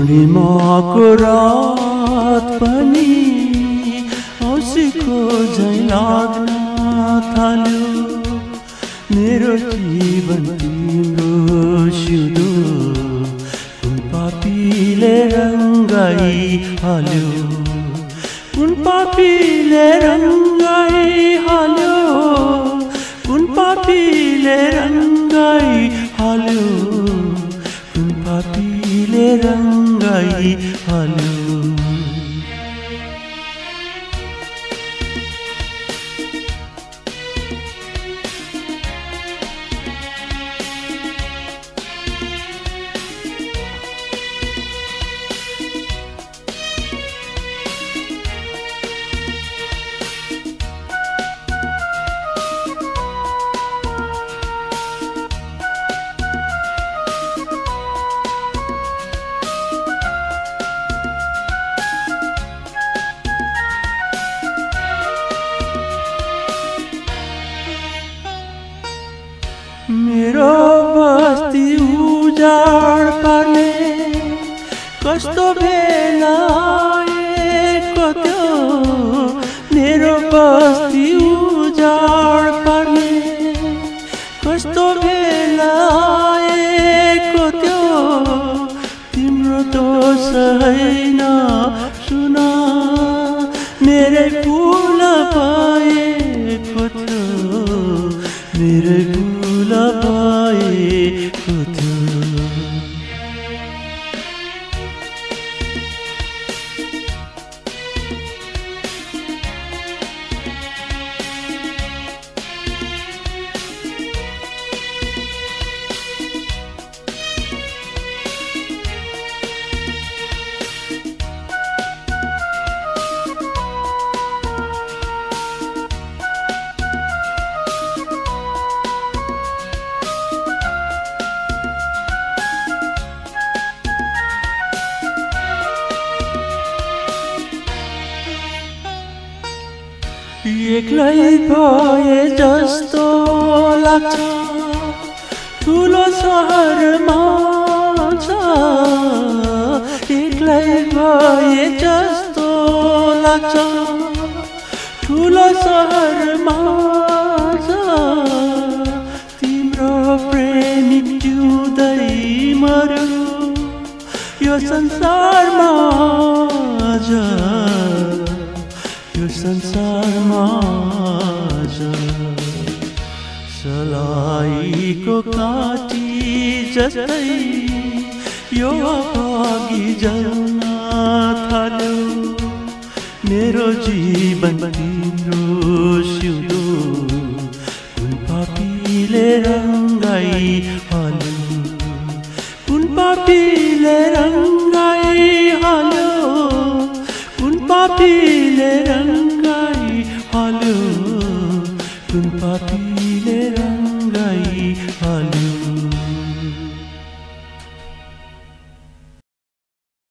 पूर्णिमाको रात पनि औँसीको झैँ लाग्न थाल्यो। मेरो जीवन तिम्रो सिउँदो कुन पापीले रङ्गाइ हाल्यो, कुन पापीले रङ्गाइ हाल्यो, कुन पापीले रङ्गाइ हाल्यो, कुन पापीले रङ्गाइ हाल्यो। मेरो बस्ती उजाड पार्ने कस्तो बेला आएको त्यो, मेरो बस्ती उजाड पार्ने कस्तो बेला आएको त्यो। तिम्रो दोष होइन सुन, मेरै भुल भएको थियो, मेरै भुल भएको थियो। एक्लै भए जस्तो लाग्छ, ठुलो सहरमा छ। एक्लै भए जस्तो लाग्छ, ठुलो सहरमा छ। तिम्रो प्रेमिक जिउँदै मर्यो यो संसारमा आज, यो संसारमा सलाइको काँटी जस्तै यो अघि जल्न थाल्यो। मेरो जीवन तिम्रो सिउँदो कुन पापीले रङ्गाइ हाल्यो, कुन पापीले रङ्गाइ हाल्यो, कुन पापीले रङ्गाइ हाल्यो, कुन पापी